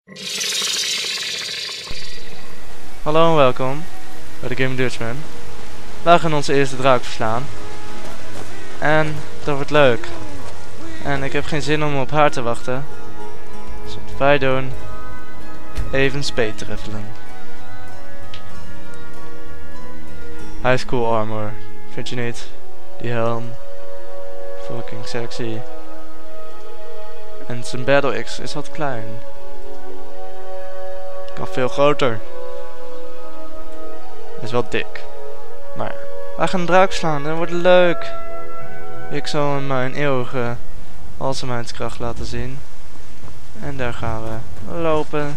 Hallo en welkom bij de Gaming Dutchman. Wij gaan onze eerste draak verslaan. En dat wordt leuk. En ik heb geen zin om op haar te wachten. Dus wat wij doen, even speed truffelen. High school armor, vind je niet? Die helm, fucking sexy. En zijn battle axe is wat klein. Kan veel groter. Is wel dik. Maar ja, wij gaan een draak slaan, dat wordt leuk. Ik zal hem mijn eeuwige alzheimerskracht laten zien. En daar gaan we lopen.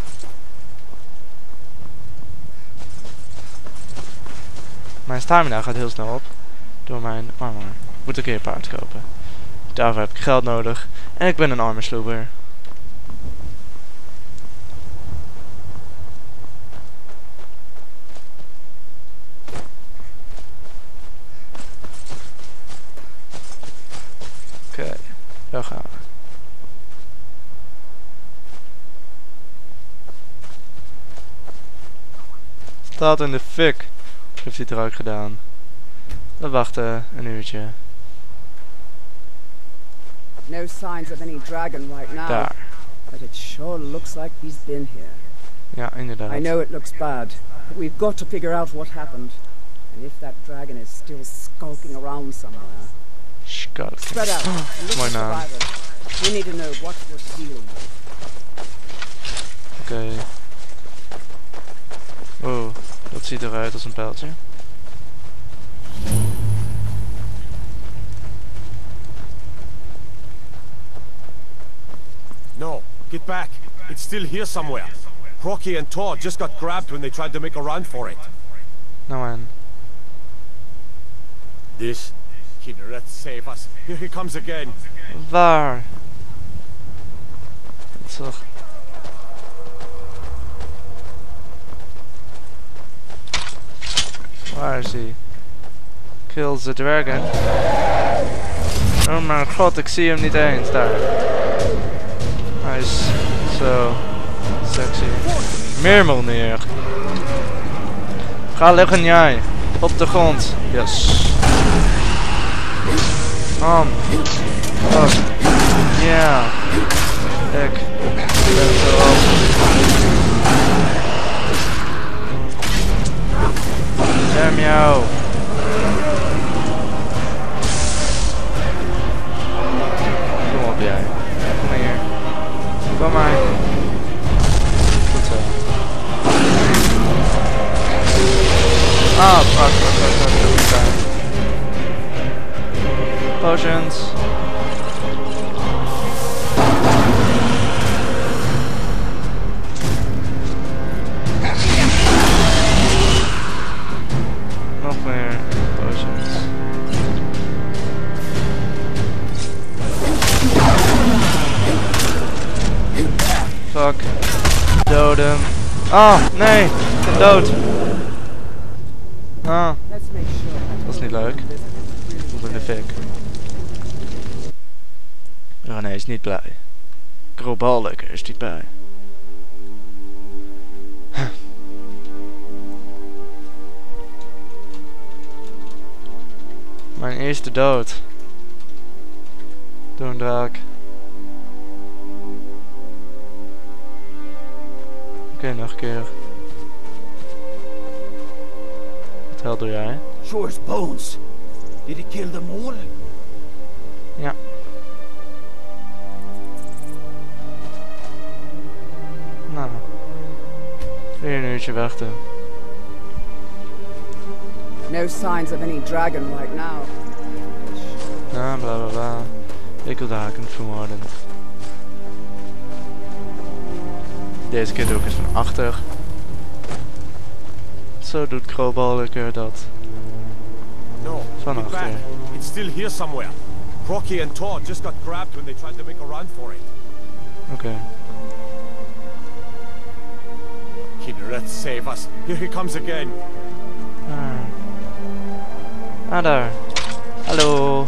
Mijn stamina gaat heel snel op. Door mijn armor. Ik moet een keer een paard kopen. Daarvoor heb ik geld nodig. En ik ben een armorsloeber. Oké, daar gaan we. Staat in de fik. Heeft hij het ook gedaan. We wachten een uurtje. No signs of any dragon right now. Daar. But it sure looks like he's been here. Ja, inderdaad. I know it looks bad, but we've got to figure out what happened. And if that dragon is still skulking around somewhere. Spread out. And look for survivors. We need to know what we're dealing with. Oké. Oh, dat ziet eruit als een pijltje. No, get back. It's still here somewhere. Rocky and Todd just got grabbed when they tried to make a run for it. Nou en. This Kinneret, save us. Here he comes again. Waar? Dat is toch... Waar is hij? Kill the dragon. Oh mijn god, ik zie hem niet eens daar. Hij is zo sexy. Meermal neer. Ga liggen jij. Op de grond. Yes. Oh. Ja. Ik ben zo Damn jou. Kom op jij. Kom maar hier. Kom maar. Goed zo. Ah, fuck. Potions. Nog meer potions. Fuck. Dood hem. Ah, nee. Ik ben dood. Ah. Dat is niet leuk. Hoe in de fik. Oh nee, is niet blij. Global lekker is niet bij. Mijn eerste dood. Door een draak. Oké, nog een keer. Wat hel doe jij? Show us bones. Did he kill them all? Ja. Nou. Weer een uurtje wachten. No signs of any dragon right now. Ja, bla bla bla. Ik wil de haken vermoorden. Deze keer doe ik het van achter. Zo doet Crowballiker dat. No, Van get back. achter. It's still here somewhere. Rocky and Todd just got grabbed when they tried to make a run for it. Oké. Kinneret, save us. Here he comes again. Ah, daar. Hallo.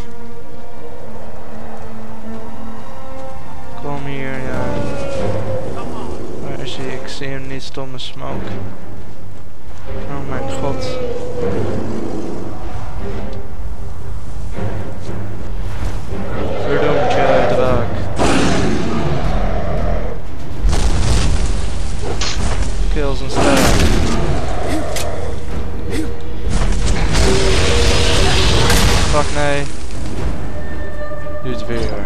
Kom hier, ja. zie hem niet, stomme smoke. Oh mijn god. Verdomd jij draak. Kills en sterk. Fuck nee. Dit weer.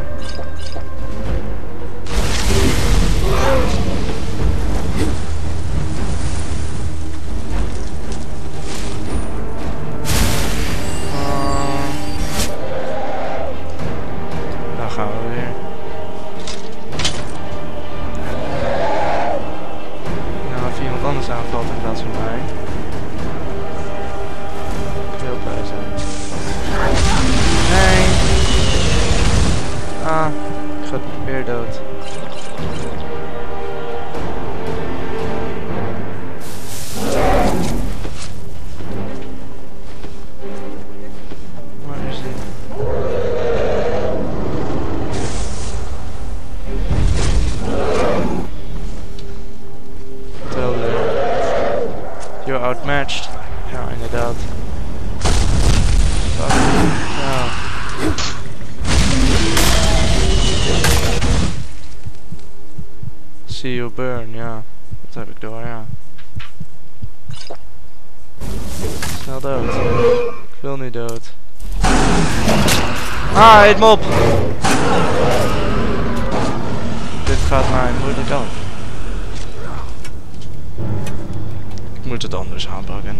Daar gaan we weer. Nou, of iemand anders aanvalt in plaats van mij. Ik wil blij zijn. Nee. Ah, ik ga weer dood. Waar is die? You're outmatched. Ja, inderdaad. Ja. See you burn, ja. Dat heb ik door, ja. Snel dood. Ik wil niet dood. Ah, eet me op! Dit gaat mij moeilijk af. Ik moet het anders aanpakken.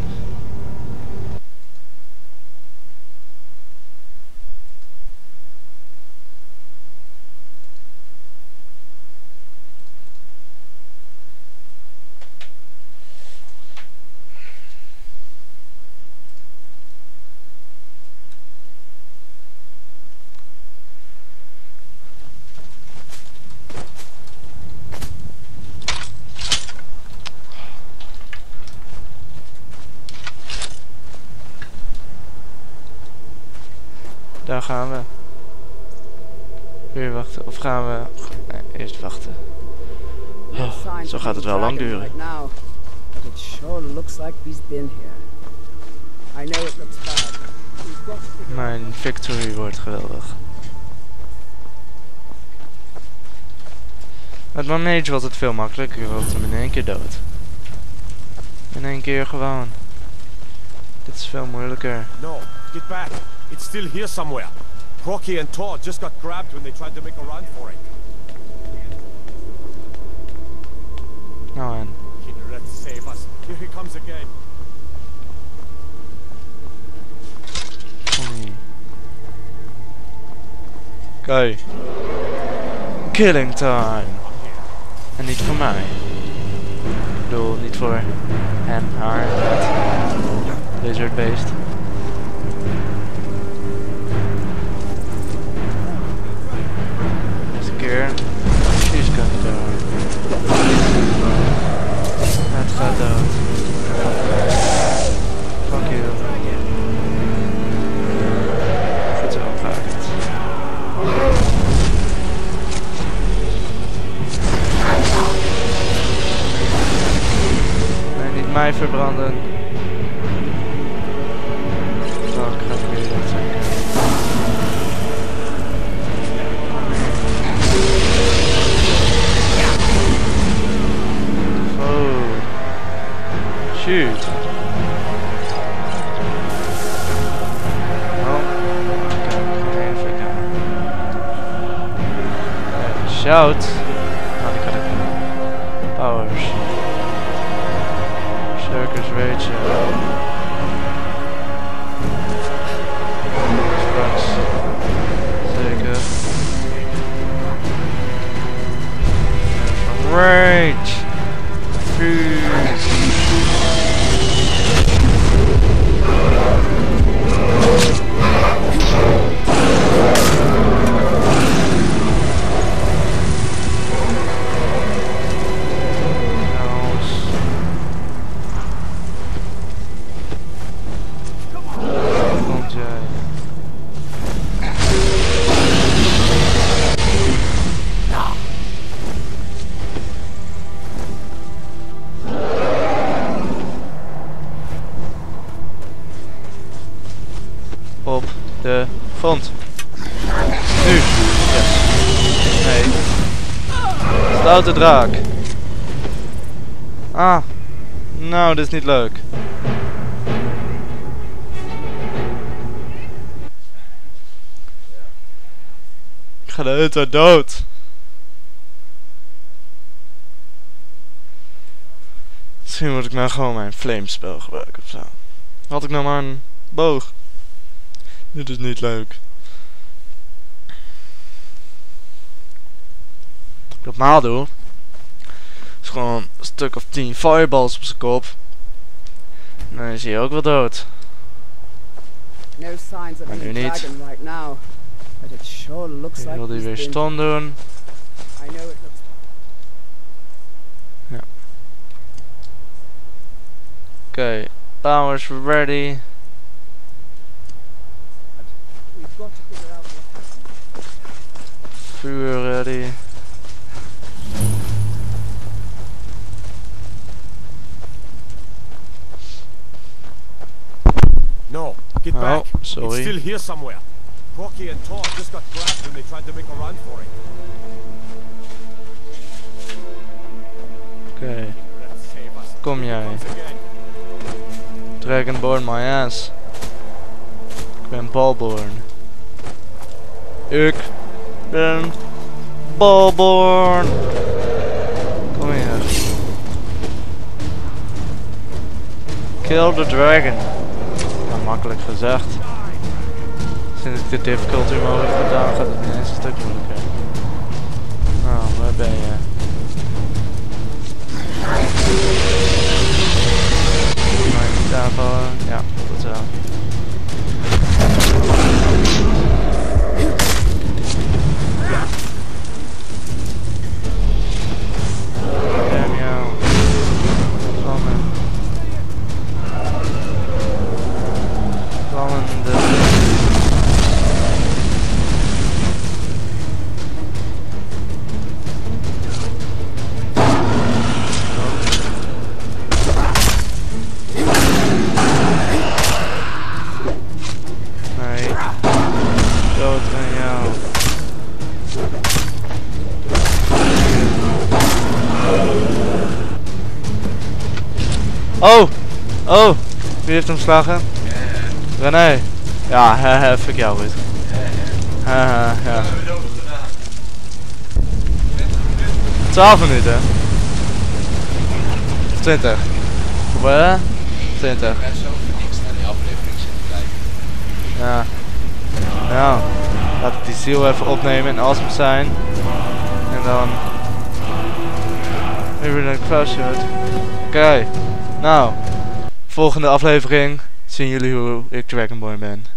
Daar gaan we. Weer wachten. Of gaan we... Nee, eerst wachten. Oh, zo gaat het wel lang duren. Mijn victory wordt geweldig. Met mijn mage was het veel makkelijker. Ik rookte hem in één keer dood. In één keer gewoon. Dit is veel moeilijker. No, get back. It's still here somewhere. Rocky and Todd just got grabbed when they tried to make a run for it. Nou en. Kindred, save us. Here he comes again. Kijk. Killing time. En niet voor mij. Ik bedoel, niet voor hem, haar, het lizard beest. Deze keer. She's gonna die. Het gaat dood. Fuck you. Goed zo gaat het. Nee, niet mij verbranden. Oh, ik ga het weer dat zeggen. Oh. Shoot. Oh. Okay, even gaan. Shout. Oh, die kan ik niet. Powers. Circus Rage. Straks. Zeker. Rage. Komt. Nu. Yes. Nee. Stoute draak. Ah. Nou, dit is niet leuk. Ik ga de hele tijd dood. Misschien moet ik nou gewoon mijn flamespel gebruiken ofzo. Had ik nou maar een boog. Dit is niet leuk. Wat ik normaal doe, is gewoon een stuk of 10 fireballs op zijn kop. En dan is hij ook wel dood. No signs of Maar nu any niet. dragon right now, but it sure looks Ik like wil die he's weer been- stom doen. I know it looks. Oké, powers ready. We've got to figure out what happened. Vuur ready. No, get Oh, back. It's sorry. still here somewhere. Rocky and Tor just got grabbed when they tried to make a run for it. Oké, Let's save us. kom jij. Once again. Dragonborn my ass. Ik ben Balborn. Ik ben Balborn. Kom hier. Kill the dragon. Nou, makkelijk gezegd. Sinds ik de difficulty mode heb gedaan, gaat het niet eens een stuk moeilijker. Nou, waar ben je? Mijn tafel, ja, goed zo. Damn jou. Vlammen. Vlammende. Nee. Dood aan jou. Oh! Oh! Wie heeft hem geslagen? René. Ja, hehe, fuck jou goed. Haha, ja. 12 minuten. 20. Hoeveel? 20. Ja. Nou, laat ik die ziel even opnemen in Asm zijn. En dan weer een crossroad. Oké. Nou, volgende aflevering zien jullie hoe ik Dragonborn ben.